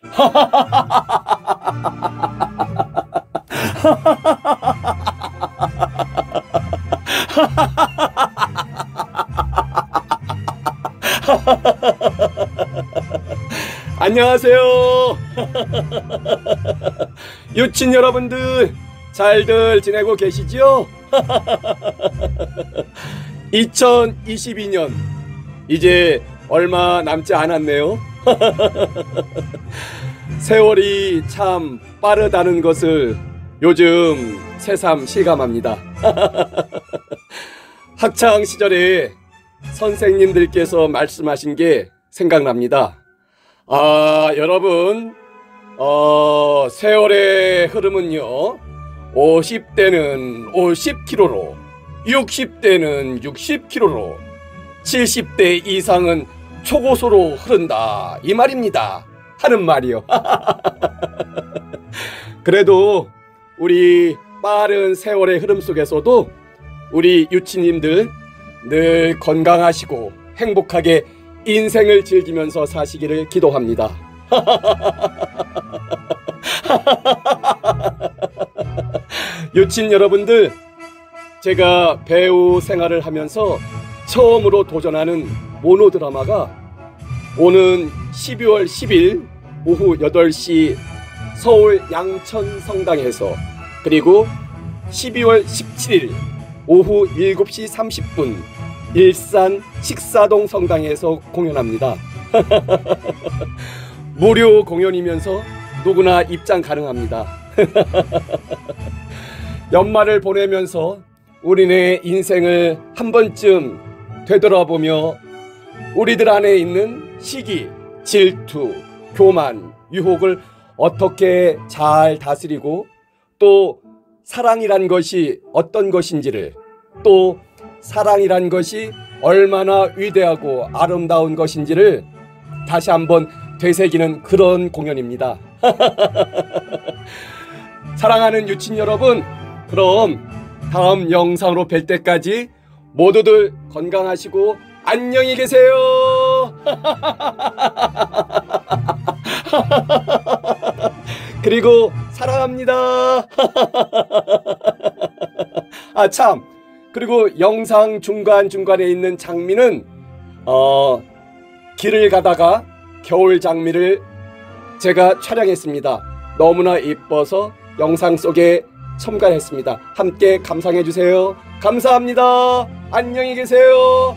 안녕하세요. 유친 여러분들 잘들 지내고 계시지요? 2022년 이제 얼마 남지 않았네요. 세월이 참 빠르다는 것을 요즘 새삼 실감합니다. 학창 시절에 선생님들께서 말씀하신 게 생각납니다. 여러분, 세월의 흐름은요, 50대는 50km로, 60대는 60km로, 70대 이상은 초고속으로 흐른다, 이 말입니다. 하는 말이요. 그래도 우리 빠른 세월의 흐름 속에서도 우리 유치님들 늘 건강하시고 행복하게 인생을 즐기면서 사시기를 기도합니다. 유친 여러분들, 제가 배우 생활을 하면서 처음으로 도전하는 모노드라마가 오는 12월 10일 오후 8시 서울 양천성당에서, 그리고 12월 17일 오후 7시 30분 일산 식사동 성당에서 공연합니다. 무료 공연이면서 누구나 입장 가능합니다. 연말을 보내면서 우리네 인생을 한 번쯤 되돌아보며 우리들 안에 있는 시기, 질투, 교만, 유혹을 어떻게 잘 다스리고, 또 사랑이란 것이 어떤 것인지를, 또 사랑이란 것이 얼마나 위대하고 아름다운 것인지를 다시 한번 되새기는 그런 공연입니다. 사랑하는 유친 여러분, 그럼 다음 영상으로 뵐 때까지 모두들 건강하시고 안녕히 계세요. 그리고 사랑합니다. 참, 그리고 영상 중간중간에 있는 장미는 길을 가다가 겨울 장미를 제가 촬영했습니다. 너무나 이뻐서 영상 속에 첨가했습니다. 함께 감상해 주세요. 감사합니다. 안녕히 계세요.